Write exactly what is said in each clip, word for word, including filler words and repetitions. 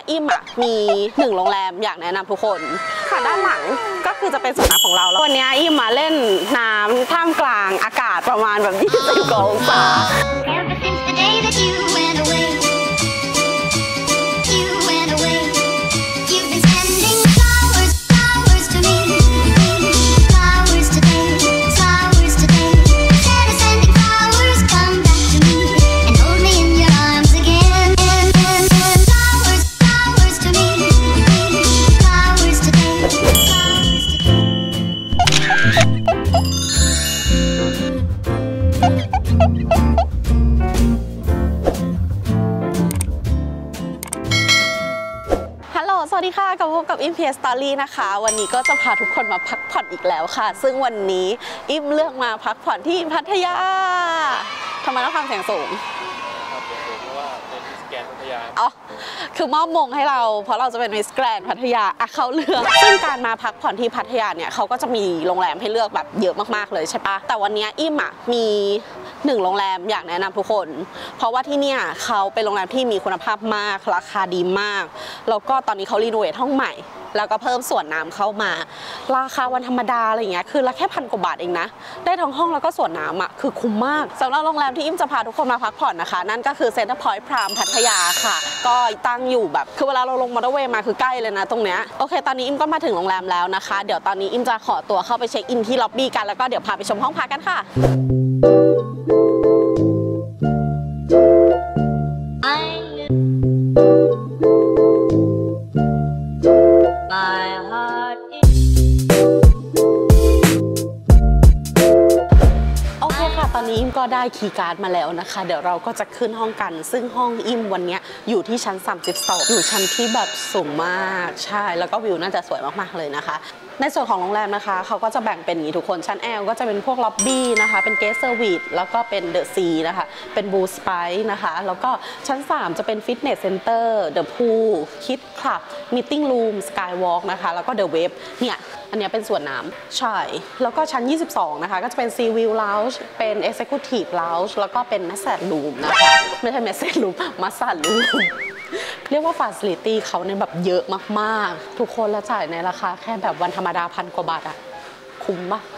อิมอ่ะมีหนึ่งโรงแรมอยากแนะนำทุกคนค่ะด้านหลังก็คือจะเป็นสวนน้ำของเราแล้ววันนี้อิมมาเล่นน้ำท่ามกลางอากาศประมาณแบบยี่สิบกว่าองศาสวัสดีค่ะกับพบกับอิม พี เอส Story นะคะวันนี้ก็จะพาทุกคนมาพักผ่อนอีกแล้วค่ะซึ่งวันนี้อิมเลือกมาพักผ่อนที่พัทยาทำไมต้องฟังเสียงสูงครับเพราะว่าเป็นมิสแกรนด์พัทยาอ๋อคือมอบมงให้เราเพราะเราจะเป็นมิสแกรนด์พัทยาอ่ะเขาเลือกซึ่งการมาพักผ่อนที่พัทยาเนี่ยเขาก็จะมีโรงแรมให้เลือกแบบเยอะมากๆเลยใช่ปะแต่วันนี้อิมอ่ะมีหนึ่งโรงแรมอยากแนะนำทุกคนเพราะว่าที่เนี่ยเขาเป็นโรงแรมที่มีคุณภาพมากราคาดีมากแล้วก็ตอนนี้เขารีโนเวทห้องใหม่แล้วก็เพิ่มส่วนน้ำเข้ามาราคาวันธรรมดาอะไรเงี้ยคือละแค่พันกว่าบาทเองนะได้ทั้งห้องแล้วก็ส่วนน้ำอ่ะคือคุ้มมากสำหรับโรงแรมที่อิมจะพาทุกคนมาพักผ่อนนะคะนั่นก็คือเซ็นเตอร์พอยต์พรามพัทยาค่ะก็ตั้งอยู่แบบคือเวลาเราลงมอเตอร์เวย์มาคือใกล้เลยนะตรงเนี้ยโอเคตอนนี้อิมก็มาถึงโรงแรมแล้วนะคะเดี๋ยวตอนนี้อิมจะขอตัวเข้าไปเช็คอินที่ล็อบบี้กันแล้วก็เดี๋ยวพาไปชมห้องพักกันค่ะตอนนี้อิมก็ได้คีย์การ์ดมาแล้วนะคะเดี๋ยวเราก็จะขึ้นห้องกันซึ่งห้องอิมวันนี้อยู่ที่ชั้นสามสิบสองอยู่ชั้นที่แบบสูงมากใช่แล้วก็วิวน่าจะสวยมากๆเลยนะคะในส่วนของโรงแรมนะคะเขาก็จะแบ่งเป็นอย่างนี้ทุกคนชั้น แอล ก็จะเป็นพวกล็อบบี้นะคะเป็นเกสต์เซอร์วิสแล้วก็เป็นเดอะซีนะคะเป็นบูสไปนะคะแล้วก็ชั้นสามจะเป็นฟิตเนสเซ็นเตอร์เดอะพูลคิดคลับมีตติ้งรูมสกายวอล์กนะคะแล้วก็เดอะเวฟเนี่ยอันนี้เป็นส่วนน้ำใช่แล้วก็ชั้นยี่สิบสองนะคะก็จะเป็นซีวิวลาวจ์เป็น Executive Lounge แล้วก็เป็นแมสซาจรูมนะคะไม่ใช่แมสซาจรูมมัสซาจรูมเรียกว่าฟาซิลิตี้เขาเนี่ยแบบเยอะมากๆทุกคนแล้วจ่ายในราคาแค่แบบวันธรรมดาพันกว่าบาทอะคุ้มมาก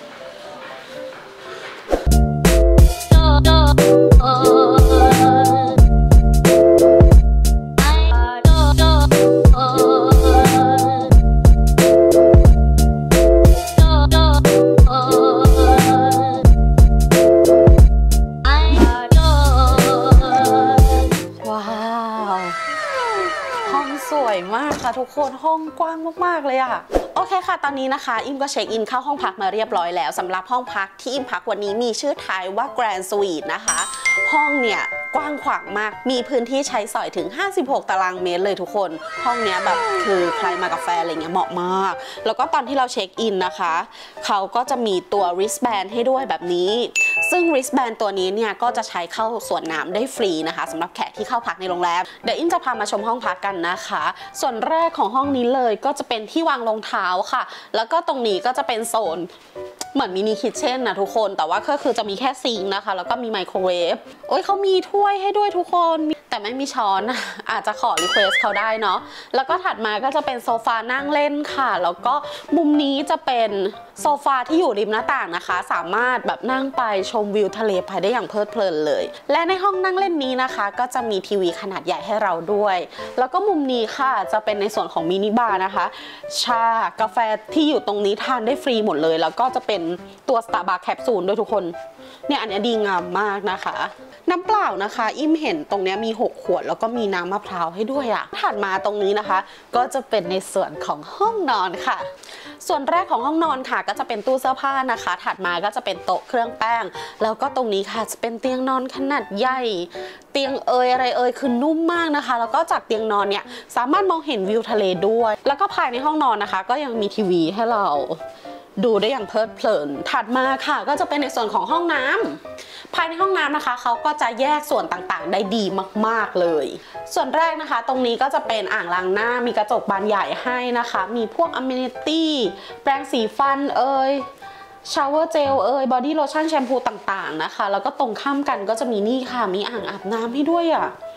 สวยมากค่ะทุกคนห้องกว้างมากๆเลยอะโอเคค่ะตอนนี้นะคะอิมก็เช็คอินเข้าห้องพักมาเรียบร้อยแล้วสำหรับห้องพักที่อิมพักวันนี้มีชื่อท้ายว่า Grand Suite นะคะห้องเนี่ยกว้างขวางมากมีพื้นที่ใช้สอยถึงห้าสิบหกตารางเมตรเลยทุกคนห้องเนี้ยแบบคือใครมากับแฟนอะไรเงี้ยเหมาะมากแล้วก็ตอนที่เราเช็คอินนะคะเขาก็จะมีตัว wristband ให้ด้วยแบบนี้ซึ่ง wristband ตัวนี้เนี่ยก็จะใช้เข้าสวนน้ำได้ฟรีนะคะสำหรับแขกที่เข้าพักในโรงแรมเดี๋ยวอิมจะพามาชมห้องพักกันนะคะส่วนแรกของห้องนี้เลยก็จะเป็นที่วางรองเท้าค่ะแล้วก็ตรงนี้ก็จะเป็นโซนเหมือนมินิคิทเช่นนะทุกคนแต่ว่าก็คือจะมีแค่ซิงค์นะคะแล้วก็มีไมโครเวฟโอ้ยเขามีถ้วยให้ด้วยทุกคนแต่ไม่มีช้อนอาจจะขอรีเควสเขาได้เนาะแล้วก็ถัดมาก็จะเป็นโซฟานั่งเล่นค่ะแล้วก็มุมนี้จะเป็นโซฟาที่อยู่ริมหน้าต่างนะคะสามารถแบบนั่งไปชมวิวทะเลไปได้อย่างเพลิดเพลินเลยและในห้องนั่งเล่นนี้นะคะก็จะมีทีวีขนาดใหญ่ให้เราด้วยแล้วก็มุมนี้ค่ะจะเป็นในส่วนของมินิบาร์นะคะชากาแฟที่อยู่ตรงนี้ทานได้ฟรีหมดเลยแล้วก็จะเป็นตัว Starbucks แคปซูลด้วยทุกคนเนี่ยอันนี้ดีงามมากนะคะน้ำเปล่านะคะอิมเห็นตรงนี้มีหกขวดแล้วก็มีน้ำมะพร้าวให้ด้วยอะถัดมาตรงนี้นะคะก็จะเป็นในส่วนของห้องนอนค่ะส่วนแรกของห้องนอนค่ะก็จะเป็นตู้เสื้อผ้านะคะถัดมาก็จะเป็นโต๊ะเครื่องแป้งแล้วก็ตรงนี้ค่ะจะเป็นเตียงนอนขนาดใหญ่เตียงเอยอะไรเอยคือนุ่มมากนะคะแล้วก็จากเตียงนอนเนี่ยสามารถมองเห็นวิวทะเลด้วยแล้วก็ภายในห้องนอนนะคะก็ยังมีทีวีให้เราดูได้อย่างเพลิดเพลินถัดมาค่ะก็จะเป็นในส่วนของห้องน้ำภายในห้องน้ำนะคะเขาก็จะแยกส่วนต่างๆได้ดีมากๆเลยส่วนแรกนะคะตรงนี้ก็จะเป็นอ่างล้างหน้ามีกระจกบานใหญ่ให้นะคะมีพวกอเมนิตี้แปรงสีฟันเอ่ยชาวเวอร์เจลเอ่ยบอดี้โลชั่นแชมพูต่างๆนะคะแล้วก็ตรงข้ามกันก็จะมีนี่ค่ะมีอ่างอาบน้ำให้ด้วยอ่ะ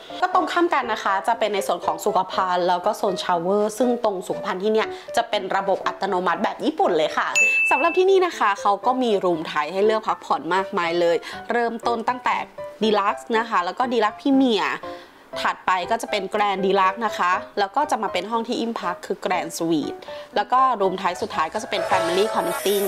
ก็ตรงข้ามกันนะคะจะเป็นในส่วนของสุขภัณฑ์แล้วก็โซนชาวเวอร์ซึ่งตรงสุขภัณฑ์ที่เนี่ยจะเป็นระบบอัตโนมัติแบบญี่ปุ่นเลยค่ะสำหรับที่นี่นะคะเขาก็มีรูมไทยให้เลือกพักผ่อนมากมายเลยเริ่มต้นตั้งแต่ดีลักซ์นะคะแล้วก็ดีลักซ์พรีเมียร์ถัดไปก็จะเป็นแกรนด์ดีลักซ์นะคะแล้วก็จะมาเป็นห้องที่อิมพักคือแกรนด์สวีทแล้วก็รูมไทยสุดท้ายก็จะเป็น Family Connecting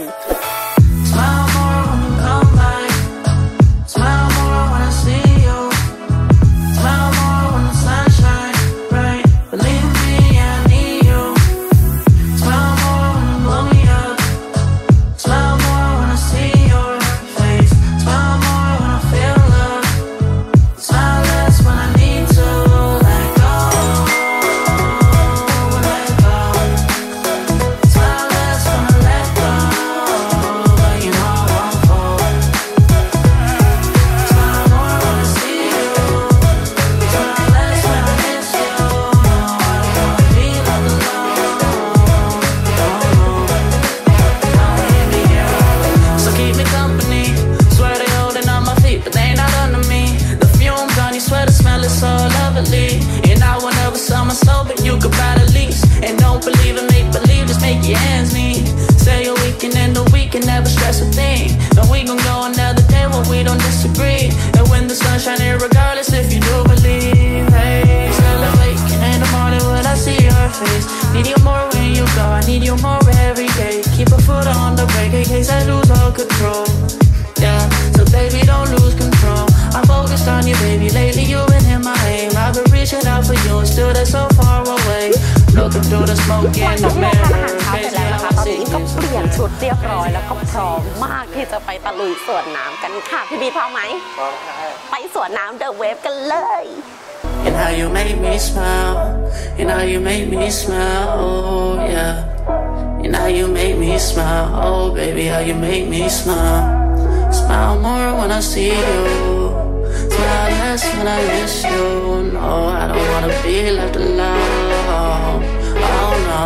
Need you more when you go, I need you more every day. Keep a foot on the brake in case I lose all control. Yeah, so baby don't lose control. I'm focused on you, baby. Lately you've been in my aim. I've been reaching out for you and still they're so far away. Looking through the smoke in the mirror. ตอนนี้ก็เปลี่ยนชุดเรียบร้อยแล้วก็พร้อมมากที่จะไปตะลุยสวนน้ำกันค่ะพี่บีพร้อมไหมพร้อมค่ะไปสวนน้ำเดอะเวฟกันเลย And how you make me smile, and how you make me smile, oh yeah. And how you make me smile, oh baby, how you make me smile. Smile more when I see you, smile less when I miss you. No, I don't wanna be left alone, oh no.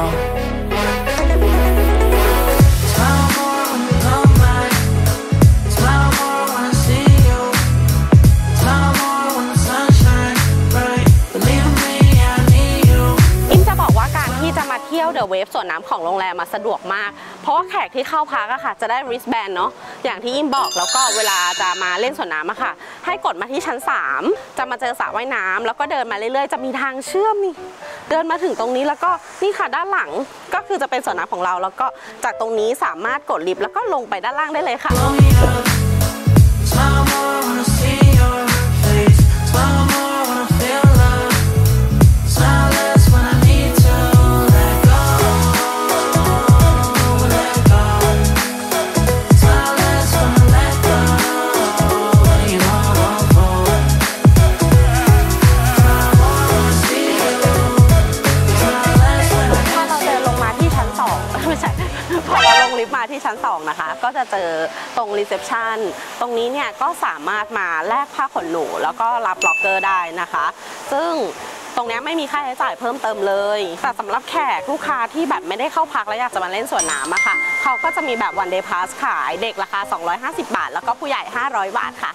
Smile more when you come back, smile more when I see you, smile more when the sun shines bright. Believe me, I need you. อิมจะบอกว่าการที่จะมาเที่ยวเดอะเวฟสวนน้ำของโรงแรมมาสะดวกมากเพราะว่าแขกที่เข้าพักอะค่ะจะได้ wristband เนาะอย่างที่อิมบอกแล้วก็เวลาจะมาเล่นสวนน้ำอะค่ะให้กดมาที่ชั้นสามจะมาเจอสระว่ายน้ำแล้วก็เดินมาเรื่อยๆจะมีทางเชื่อมนี่เดินมาถึงตรงนี้แล้วก็นี่ค่ะด้านหลังก็คือจะเป็นสวนน้ำของเราแล้วก็จากตรงนี้สามารถกดลิฟต์แล้วก็ลงไปด้านล่างได้เลยค่ะพอเราลงลิฟต์มาที่ชั้นสองนะคะก็จะเจอตรงรีเซพชันตรงนี้เนี่ยก็สามารถมาแลกผ้าขนหนูแล้วก็รับล็อกเกอร์ได้นะคะซึ่งตรงนี้ไม่มีค่าใช้จ่ายเพิ่มเติมเลยแต่สำหรับแขกลูกค้าที่แบบไม่ได้เข้าพักแล้วอยากจะมาเล่นสวนน้ำอะค่ะเขาก็จะมีแบบ one day pass ขายเด็กราคาสองร้อยห้าสิบบาทแล้วก็ผู้ใหญ่ห้าร้อยบาทค่ะ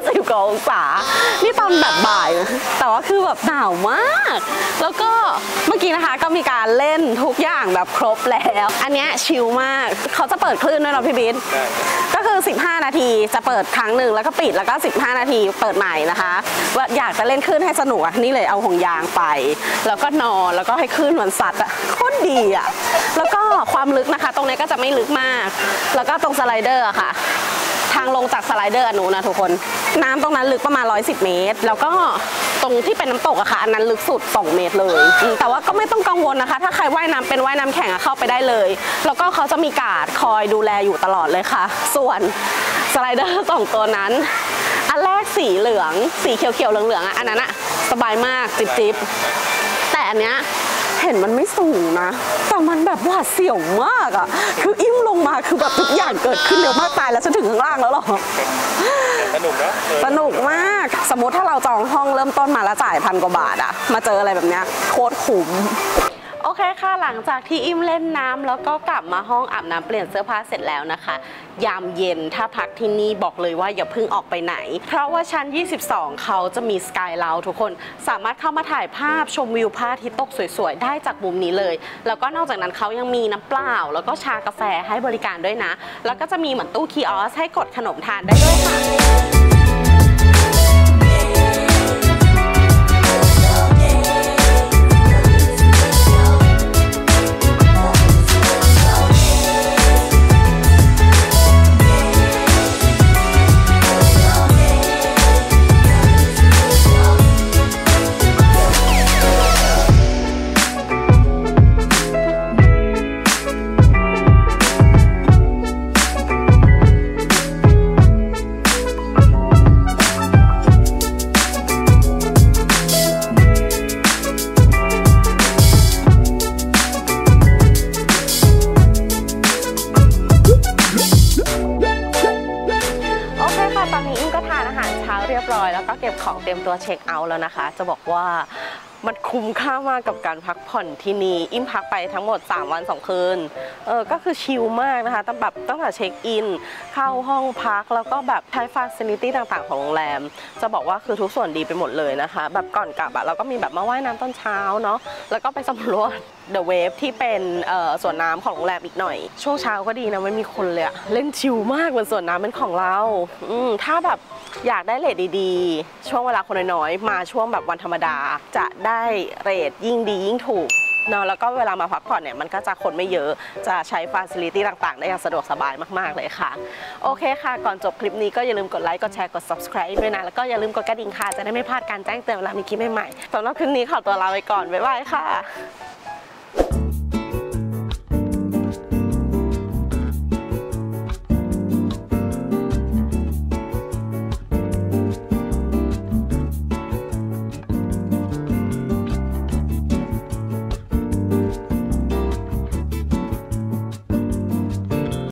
สิบกว่าองศานี่ตอนแบบบ่ายแต่ว่าคือแบบหนาวมากแล้วก็เมื่อกี้นะคะก็มีการเล่นทุกอย่างแบบครบแล้วอันนี้ชิลมากเขาจะเปิดคลื่นด้วยเนาะพี่บิ๊กก็คือสิบห้านาทีจะเปิดครั้งหนึ่งแล้วก็ปิดแล้วก็สิบห้านาทีเปิดใหม่นะคะว่าอยากจะเล่นคลื่นให้สนุกอ่ะนี่เลยเอาห่วงยางไปแล้วก็นอนแล้วก็ให้คลื่นมันซัดอ่ะโคตรดีอ่ะแล้วก็ความลึกนะคะตรงนี้ก็จะไม่ลึกมากแล้วก็ตรงสไลเดอร์ค่ะทางลงจากสไลเดอร์อนุนะทุกคนน้ำตรงนั้นลึกประมาณหนึ่งร้อยสิบเมตรแล้วก็ตรงที่เป็นน้ำตกอะค่ะอันนั้นลึกสุดสองเมตรเลยแต่ว่าก็ไม่ต้องกังวลนะคะถ้าใครว่ายน้ำเป็นว่ายน้ำแข่งเข้าไปได้เลยแล้วก็เขาจะมีการ์ดคอยดูแลอยู่ตลอดเลยค่ะส่วนสไลเดอร์สองตัวนั้นอันแรกสีเหลืองสีเขียวๆเหลืองๆอะอันนั้นอะสบายมากจิบๆแต่อันเนี้ยเห็นมันไม่สูงนะแต่มันแบบหวาดเสียวมากอะคืออิ่มลงมาคือแบบทุกอย่างเกิดขึ้นเร็วมากตายแล้วฉันถึงข้างล่างแล้วหรอสนุกนะสนุกมากสมมติถ้าเราจองห้องเริ่มต้นมาแล้วจ่ายพันกว่าบาทอะมาเจออะไรแบบเนี้ยโคตรคุ้มโอเคค่ะหลังจากที่อิ่มเล่นน้ำแล้วก็กลับมาห้องอาบน้ำเปลี่ยนเสื้อผ้าเสร็จแล้วนะคะยามเย็นถ้าพักที่นี่บอกเลยว่าอย่าเพิ่งออกไปไหนเพราะว่าชั้นยี่สิบสองเขาจะมีสกายเลาทุกคนสามารถเข้ามาถ่ายภาพชมวิวพระอาทิตย์ตกสวยๆได้จากมุมนี้เลยแล้วก็นอกจากนั้นเขายังมีน้ำเปล่าแล้วก็ชากาแฟให้บริการด้วยนะแล้วก็จะมีเหมือนตู้คีออสให้กดขนมทานได้ด้วยค่ะแล้วก็เก็บของเตรียมตัวเช็คเอาท์แล้วนะคะจะบอกว่ามันคุ้มค่ามากกับการพักผ่อนที่นี่อิ่มพักไปทั้งหมดสามวันสองคืนเออก็คือชิลมากนะคะตั้งแบบตั้งแต่เช็คอินเข้าห้องพักแล้วก็แบบใช้ฟาซิลิตี้ต่างๆของโรงแรมจะบอกว่าคือทุกส่วนดีไปหมดเลยนะคะแบบก่อนกลับอะเราก็มีแบบมาว่ายน้ำตอนเช้าเนาะแล้วก็ไปสำรวจเดอะเวฟที่เป็นสวนน้ำของโรงแรมอีกหน่อยช่วงเช้าก็ดีนะไม่มีคนเลยอะเล่นชิลมากเหมือนสวนน้ำเป็นของเราอืมถ้าแบบอยากได้เรทดีๆช่วงเวลาคนน้อยๆมาช่วงแบบวันธรรมดาจะได้เรทยิ่งดียิ่งถูกเนาะแล้วก็เวลามาพักผ่อนเนี่ยมันก็จะคนไม่เยอะจะใช้ฟาซิลิตี้ต่างๆได้อย่างสะดวกสบายมากๆเลยค่ะโอเคค่ะก่อนจบคลิปนี้ก็อย่าลืมกดไลค์กดแชร์กด ซับสไครบ์ ด้วยนะแล้วก็อย่าลืมกดกระดิ่งค่ะจะได้ไม่พลาดการแจ้งเตือนเวลามีคลิปใหม่ๆสำหรับคลิปนี้ขอตัวลาไปก่อนบ๊ายบายค่ะ